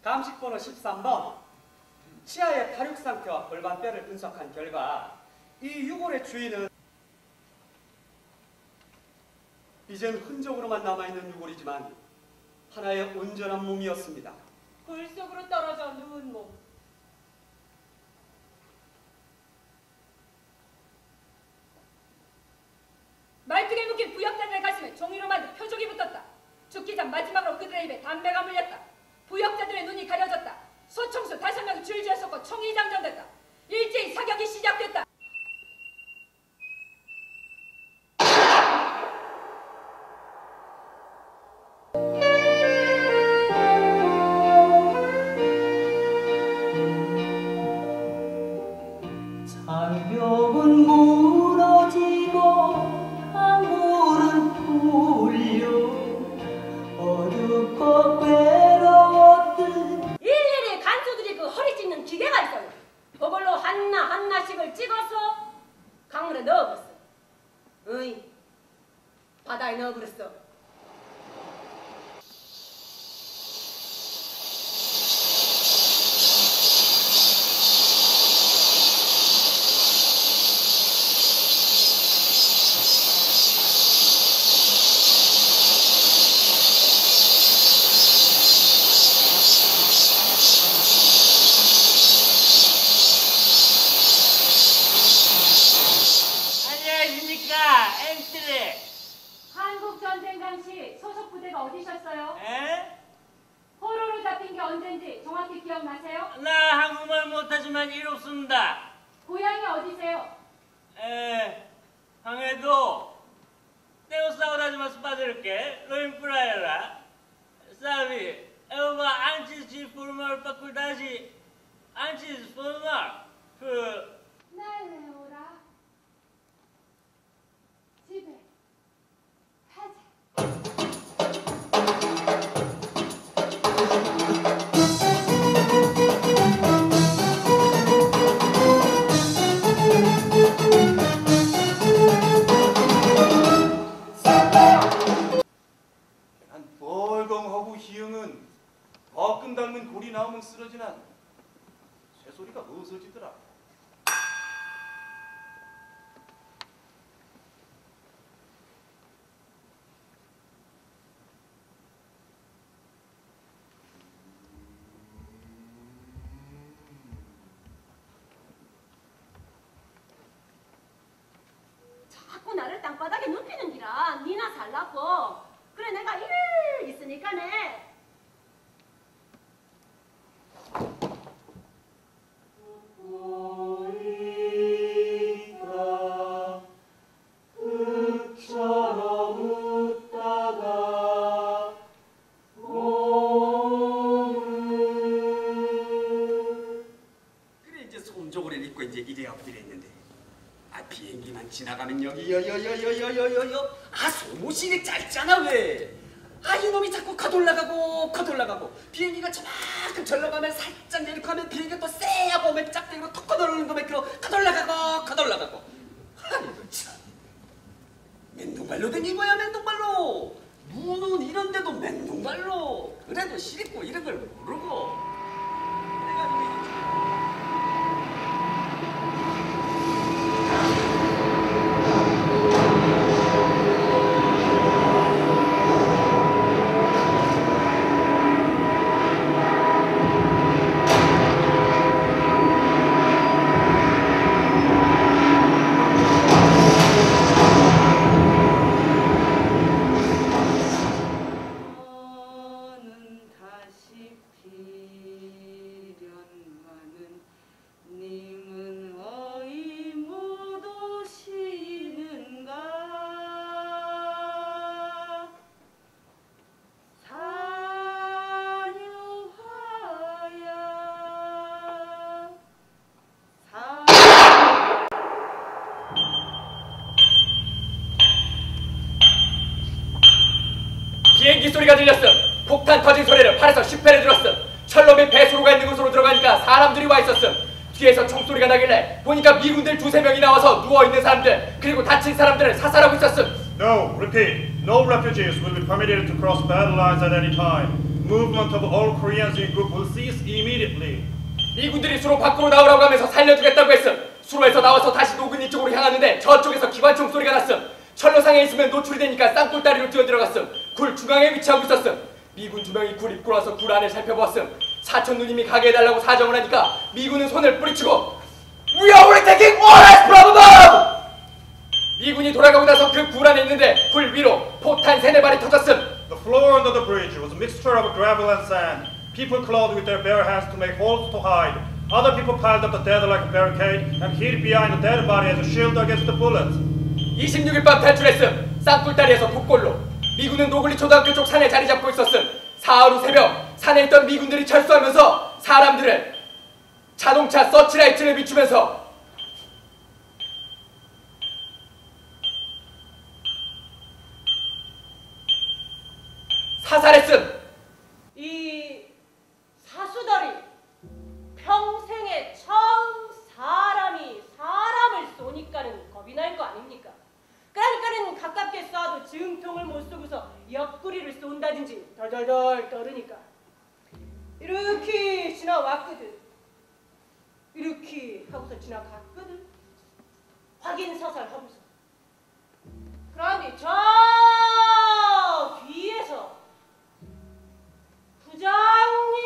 감식번호 13번 치아의 탈육 상태와 골반뼈를 분석한 결과 이 유골의 주인은 이젠 흔적으로만 남아있는 유골이지만 하나의 온전한 몸이었습니다. 굴 속으로 떨어져 누운 몸. 말뚝에 묶인 부역자들의 가슴에 종이로 만든 표적이 붙었다. 죽기 전 마지막으로 그들의 입에 담배가 물렸다. 부역자들의 눈이 가려졌다. 소총수 5명이 줄지어 섰고 총이 장전됐다. 일제히 사격이 시작됐다. 장벽은 무너지고 강물은 풀려 어둡고 외로웠듯 일일이 간수들이 그 허리 찢는 기계가 있어요. 그걸로 하나씩을 찍어서 강물에 넣어버렸어. 어이, 바다에 넣어버렸어. 한국전쟁 당시 소속 부대가 어디셨어요? 에? 포로로 잡힌 게 언젠지 정확히 기억나세요? 나 한국말 못하지만 일 없습니다. 고향이 어디세요? 방에도 tengo saudade mas padre que lo implora. Sabe, eu antes de formar faculdade, antes de formar 날 내오라. 집에 난 벌검하고 희영은 뻐끔 닮은 골이 나오면 쓰러지난 쇠소리가 어서지더라. 자꾸 나를 땅바닥에 눕히는 기라. 니나 살라고. 그래 내가 일 있으니까네. 그래 이제 솜족을 입고 이제 이래 엎드려 있는데 비행기만 지나가면 여기 여여여여여여여 소모신이 짧잖아 왜? 이놈이 자꾸 거돌라가고 비행기가 저만큼 절러가면 살짝 내리고 하면 비행기가 또 쎄하고 오면 짝대기로 톡 거돌는 거 맥기로 거돌라가고 아이고 참 맨둥발로 댕긴 거야 맨둥발로 눈은 이런데도 맨둥발로 그래도 싫고 이런 걸 모르고 그래가지고 비행기 소리가 들렸음. 폭탄 터진 소리를 8에서 10회를 들었음. 철놈이 배수로가 있는 곳으로 들어가니까 사람들이 와 있었음. 뒤에서 총소리가 나길래 보니까 미군들 2~3명이 나와서 누워있는 사람들 그리고 다친 사람들을 사살하고 있었음. No, repeat. No refugees will be permitted to cross battle lines at any time. movement of all Koreans in group will cease immediately. 미군들이 수로 밖으로 나오라고 하면서 살려주겠다고 했음. 수로에서 나와서 다시 노근이 쪽으로 향하는데 저쪽에서 기관총 소리가 났음. 철로상에 있으면 노출이 되니까 쌍굴다리로 뛰어들어갔음. 굴 중앙에 위치하고 있었음. 미군 2명이 굴 입고 와서 굴 안을 살펴보았음. 사촌 누님이 가게 해달라고 사정을 하니까 미군은 손을 뿌리치고 We are taking orders from above! 미군이 돌아가고 나서 그 굴 안에 있는데 굴 위로 포탄 3-4발이 터졌음. The floor under the bridge was a mixture of gravel and sand. People clawed with their bare hands to make holes to hide. Other people piled up the dead like a barricade and hid behind the dead body as a shield against the bullets. 26일 밤 탈출했음. 쌍굴다리에서 북골로. 미군은 노글리 초등학교 쪽 산에 자리 잡고 있었음. 사흘 후 새벽 산에 있던 미군들이 철수하면서 사람들을 자동차 서치라이트를 비추면서 사살했음. 이 사수들이 평생에 처음 사람이 사람을 쏘니까는 겁이 날 거 아닙니까? 그러니까는 가깝게 쏴도 증통을 못 쏘고서 옆구리를 쏜다든지 덜덜덜 떨으니까 이렇게 지나왔거든. 이렇게 하고서 지나갔거든. 확인사살 하고서. 그런데 저 뒤에서 부장님!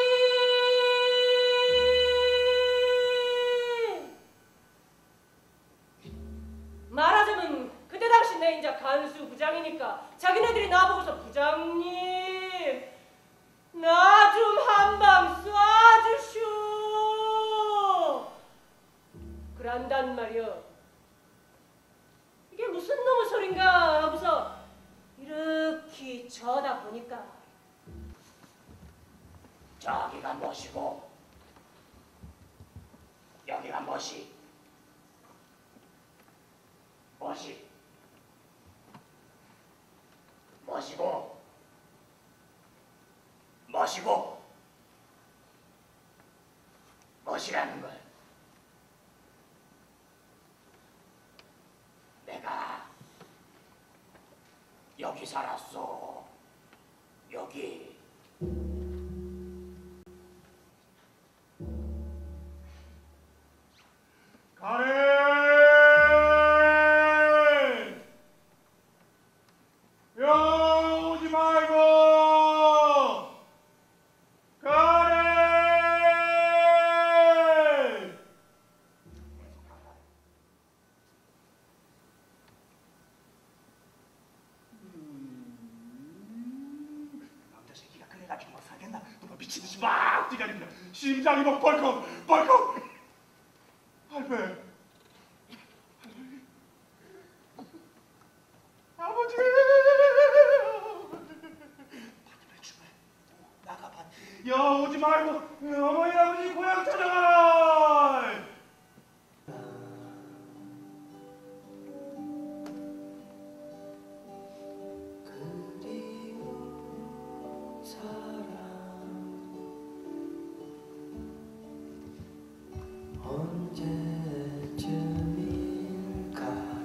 말하자면 그때 당시 내 인자 간수 부장이니까 자기네들이 나보고서 부장님 나 좀 한 방 쏴주쇼 그런단 말이여. 이게 무슨 놈의 소린가 하고서 이렇게 쳐다 보니까 저기가 뭐시고 여기가 뭐시? 뭐시? 뭐시고? 뭐시고? 뭐시라는 걸 내가 여기 살았어. 여기. 가렌! 야, 오지 말고! 가렌! 남자 새끼가 그래가지고 막 살겠나? 누가 미친 듯이 막 뛰가립니다. 심장이 막 벌컥 벌컥. 할배. 아버지. 나가봐. 야, 오지 말고 어머니 아버지 고향 찾아가라. 그리운 사랑 언제쯤일까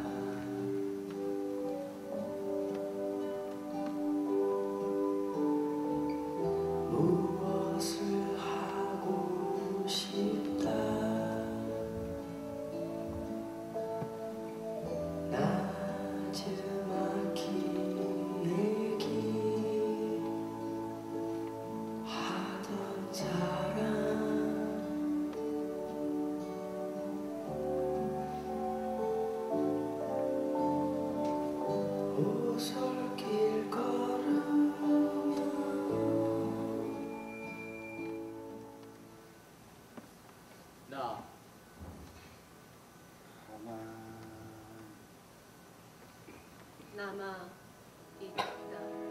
무엇을 하고 싶다 나지막히 얘기하던 사람 오솔길 걸으며 나 남아 있다.